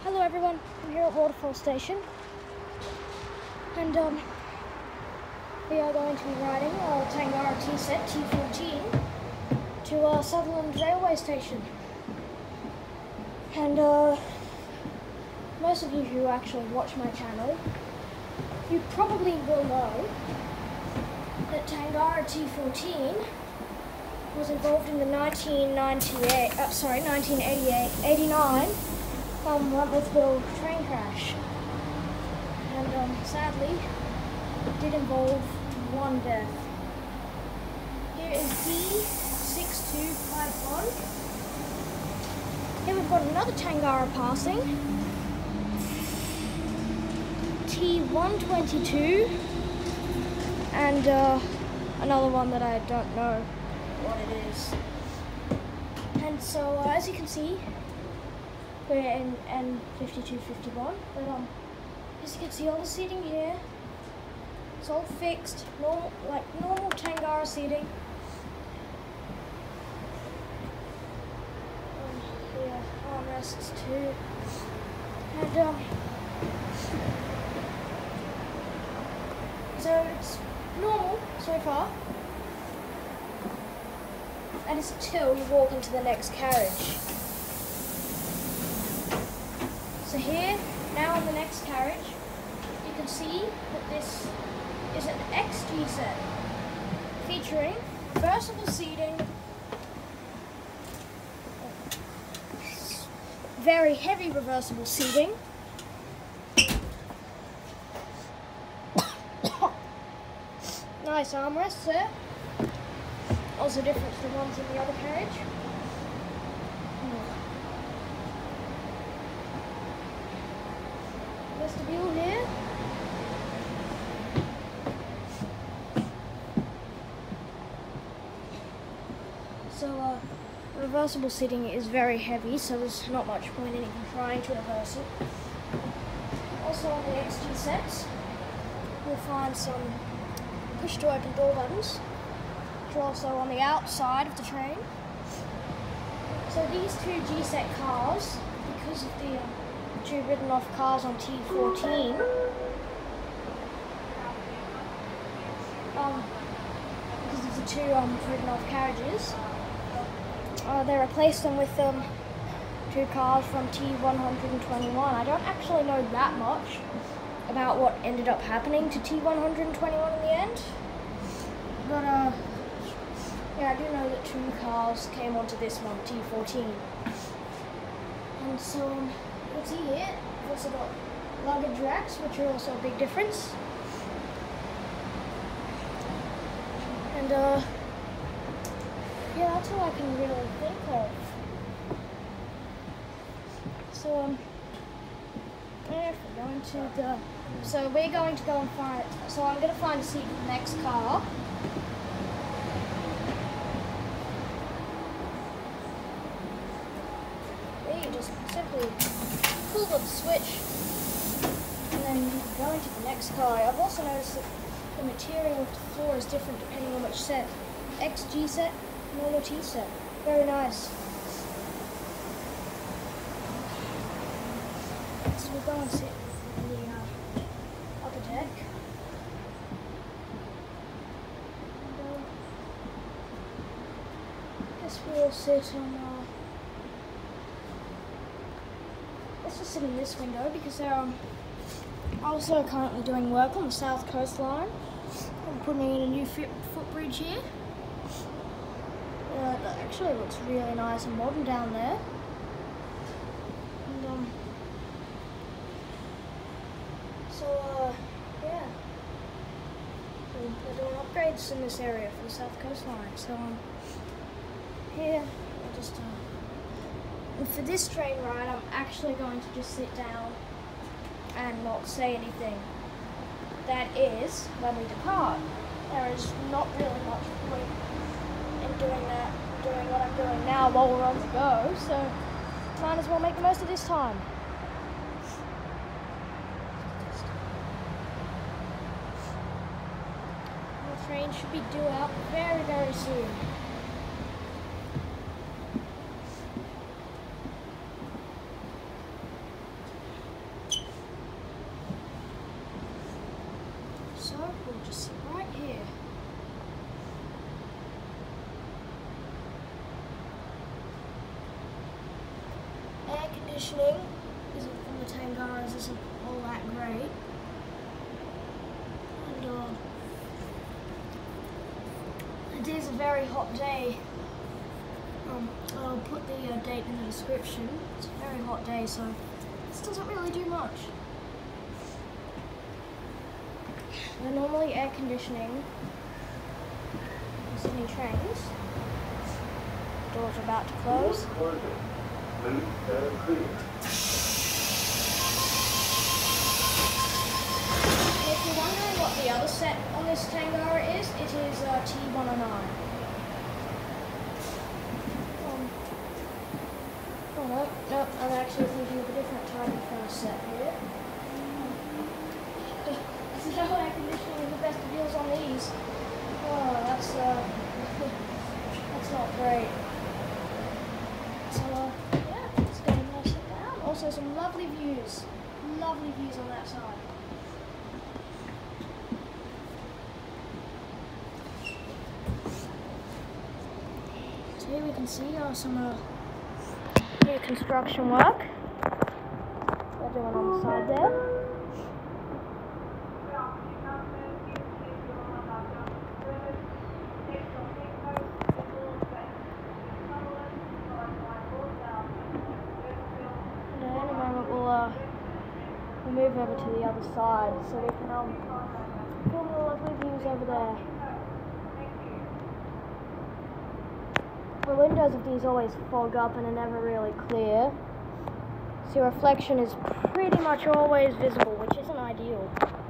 Hello everyone, I'm here at Waterfall station and we are going to be riding our Tangara T-set T14 to Sutherland railway station. And most of you who actually watch my channel, you probably will know that Tangara T14 was involved in the 1989 Waterfall train crash, and sadly it did involve one death. Here is T14. Here we've got another Tangara passing, T122, and another one that I don't know what it is. And so as you can see, we're in N5251, but as you can see, all the seating here, it's all fixed, normal Tangara seating. Here, armrests too, and so it's normal so far, and it's until you walk into the next carriage. So here, now in the next carriage, you can see that this is an XG set featuring reversible seating, very heavy reversible seating, nice armrests there, also different to the ones in the other carriage. Vestibule here. So reversible seating is very heavy, so there's not much point in even trying to reverse it. Also on the XG sets, you'll find some push to open door buttons, which are also on the outside of the train. So these two G-set cars, because of the two written off cars on T14, because of the two written off carriages, they replaced them with two cars from T121. I don't actually know that much about what ended up happening to T121 in the end, but yeah, I do know that two cars came onto this one, T14, and so you can see here, we've also got luggage racks, which are also a big difference. And yeah, that's all I can really think of. So if we're going to the, so we're going to go and find, so I'm going to find a seat for the next car. You just simply pull the switch and then go into the next car. I've also noticed that the material of the floor is different depending on which set. XG set, normal T set. Very nice. So we'll go and sit in the upper deck. And, I guess we'll sit on let's just sit in this window because they're also currently doing work on the south coastline. I'm putting in a new footbridge here. That actually looks really nice and modern down there. And yeah, they're doing upgrades in this area for the south coastline. So here I'll just and for this train ride, I'm actually going to just sit down and not say anything. That is when we depart. There is not really much point in doing what I'm doing now while we're on the go, so might as well make the most of this time. The train should be due out very, very soon. conditioning isn't from the Tangaras isn't all that great. And it is a very hot day. I'll put the date in the description. It's a very hot day, so this doesn't really do much. They're normally air conditioning in Sydney trains. Doors are about to close. If you're wondering what the other set on this Tangara is, it is T109. Oh no, I'm actually thinking of a different type of set here. There's no air conditioning in the vestibules on these. Oh, that's not great. So yeah, let's go and sit down. Also some lovely views on that side. So here we can see some new construction work they're doing on the side there. We'll move over to the other side so we can film the lovely views over there. The windows of these always fog up and are never really clear, so your reflection is pretty much always visible, which isn't ideal.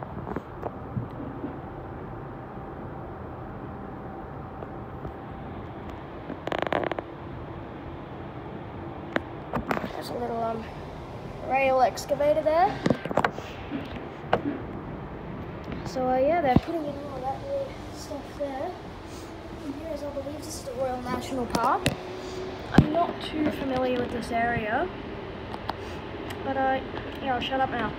There's a little rail excavator there. So yeah, they're putting in all that new stuff there. And here is, I believe this is the Royal National Park. I'm not too familiar with this area, but yeah, I'll shut up now.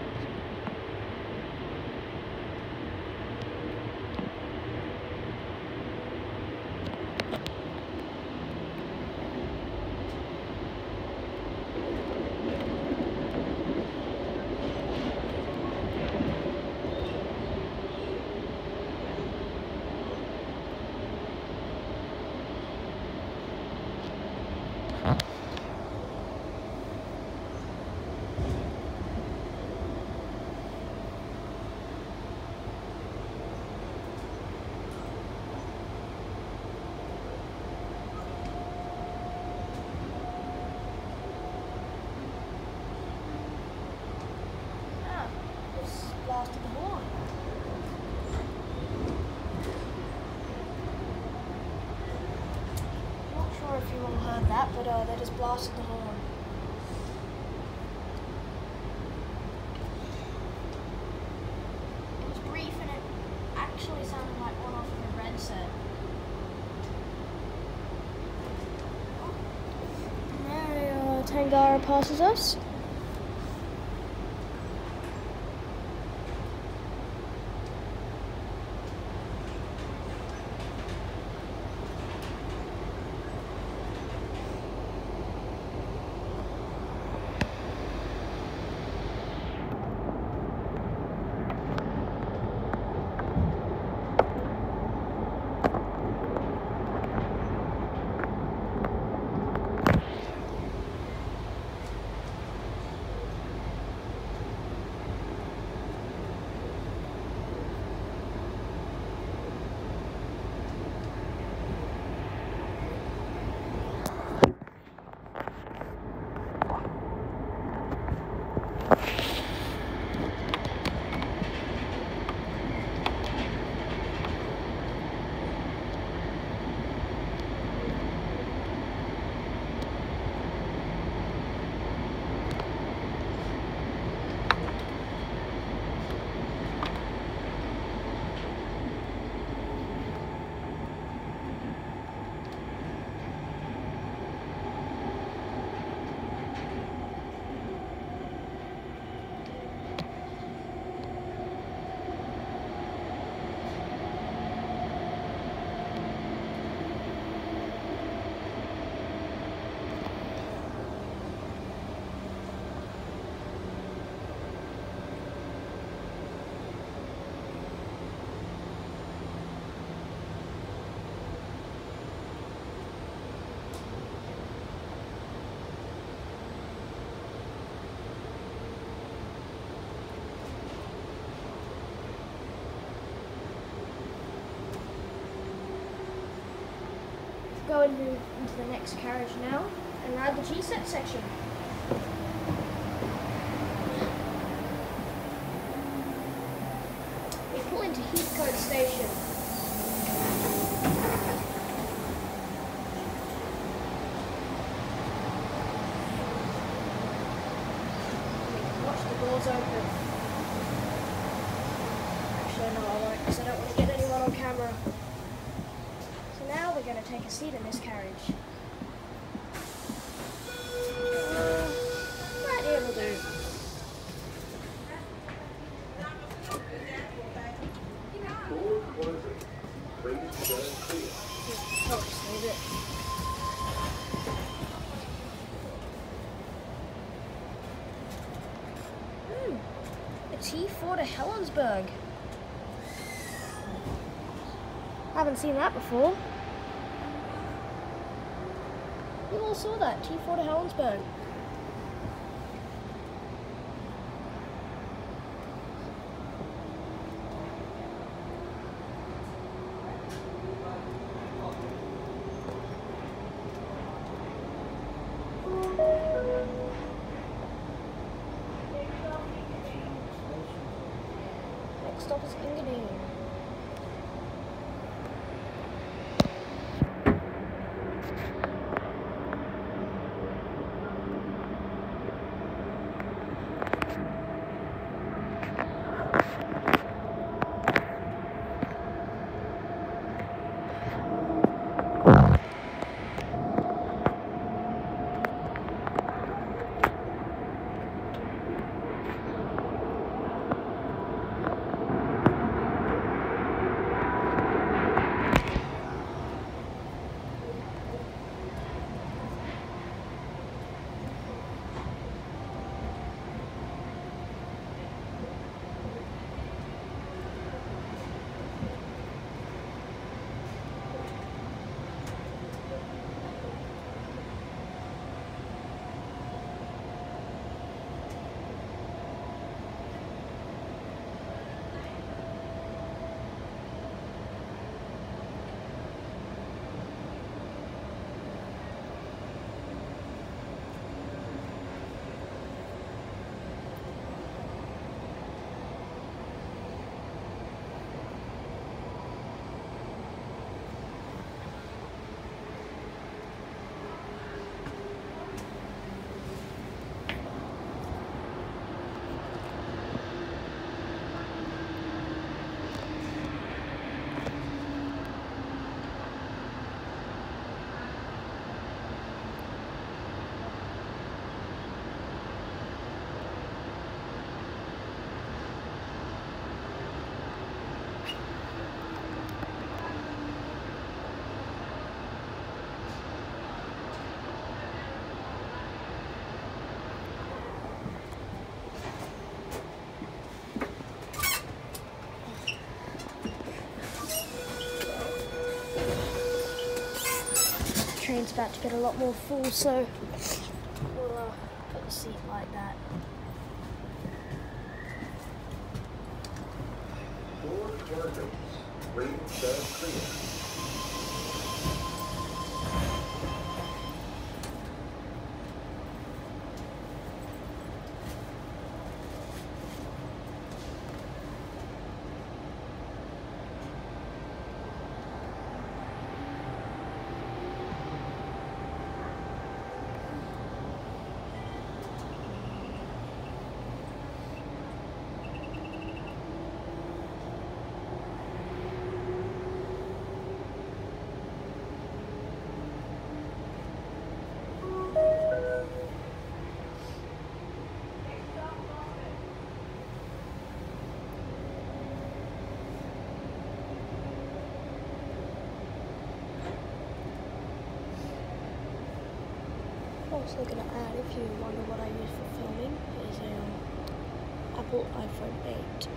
Blasted the horn. Not sure if you all heard that, but they just blasted the horn. It was brief and it actually sounded like one off of a red set. There Tangara passes us. go into the next carriage now and ride the G-set section. We pull into Heathcote Station. Watch the doors open. Actually, no, I won't, because I don't want to get anyone on camera. So now we're going to take a seat in this carriage. Right here will do. I'll just leave it. A T4 to Helensburgh. Haven't seen that before. You all saw that, T4 to Helensburgh. Next stop is Engadine. Train's about to get a lot more full, so we'll put the seat like that. Also going to add, if you wonder what I use for filming, is Apple iPhone 8.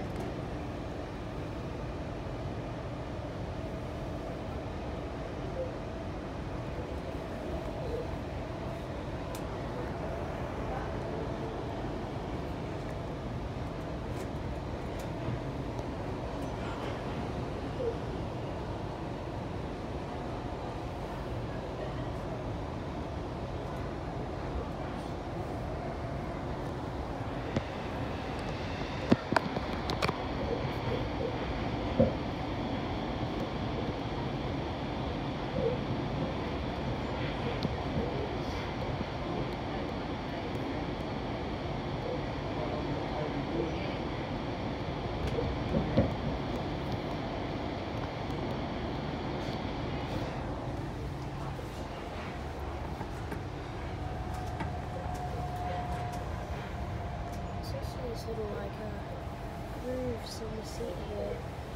little like grooves in the seat here.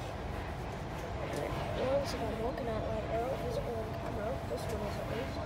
The ones that I'm looking at like they're all visible on camera. This one is at least.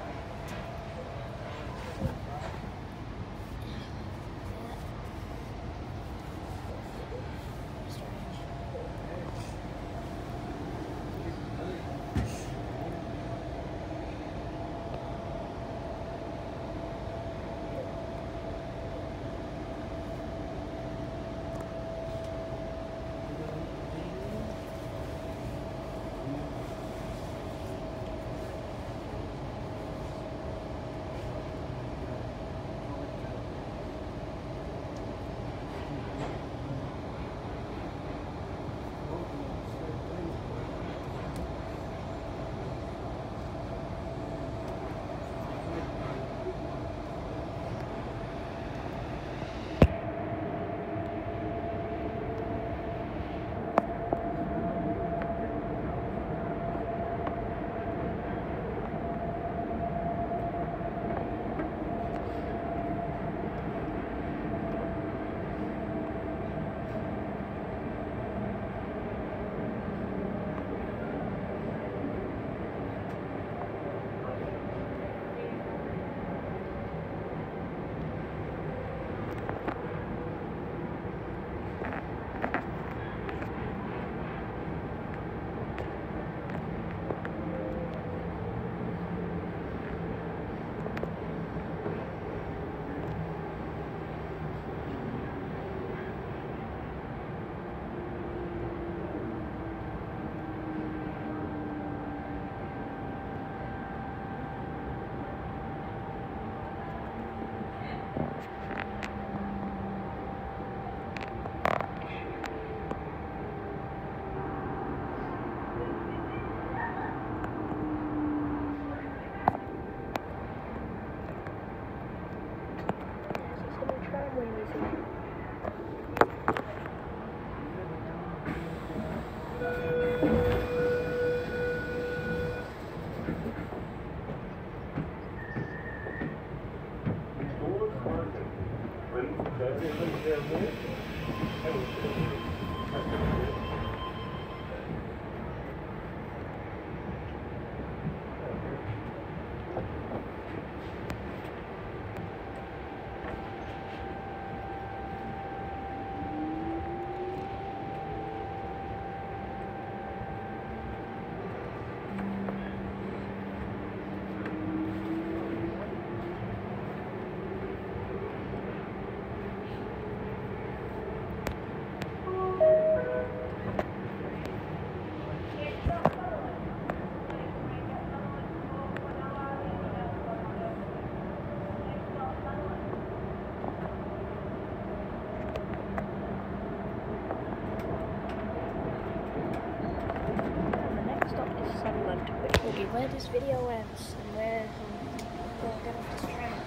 Sutherland, which will be where this video ends and where we'll get off this train.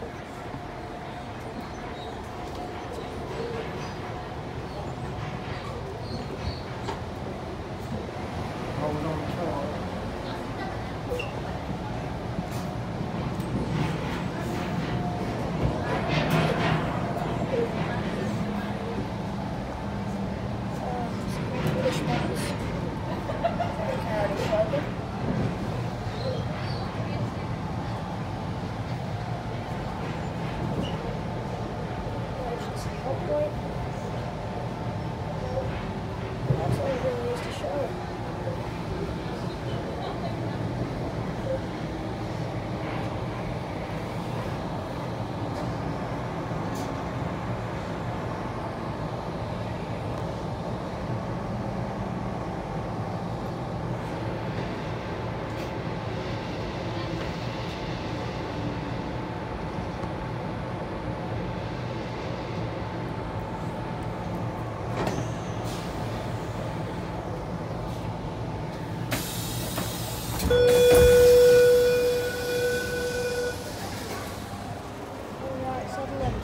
Alright, Sutherland.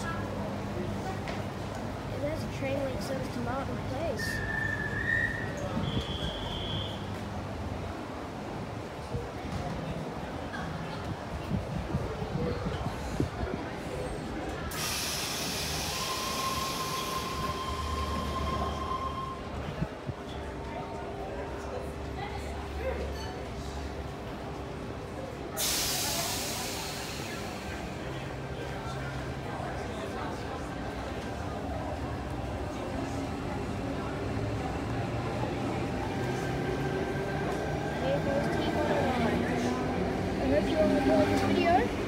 There's a train link service to Martin Place. T109. I hope you all enjoyed this video.